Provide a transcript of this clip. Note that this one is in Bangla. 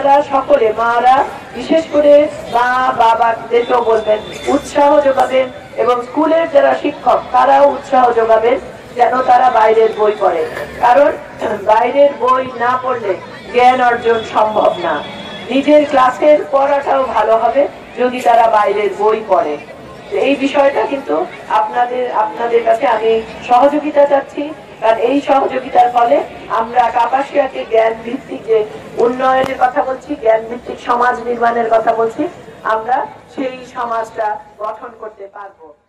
আপনারা সকলে মারা বিশেষ করে মা বাবাদেরকেও বলবেন, উৎসাহ যোগাবেন এবং স্কুলের যারা শিক্ষক তারাও উৎসাহ যোগাবেন যেন তারা বাইরের বই পড়ে। কারণ বাইরের বই না পড়লে জ্ঞান অর্জন সম্ভব না। নিজের ক্লাসের পড়াটাও ভালো হবে যদি তারা বাইরের বই পড়ে। এই বিষয়টা কিন্তু আপনাদের কাছে আমি সহযোগিতা চাচ্ছি, কারণ এই সহযোগিতার ফলে আমরা কাপাসিয়াকে জ্ঞান ভিত্তিক যে উন্নয়নের কথা বলছি, জ্ঞান ভিত্তিক সমাজ নির্মাণের কথা বলছি, আমরা সেই সমাজটা গঠন করতে পারবো।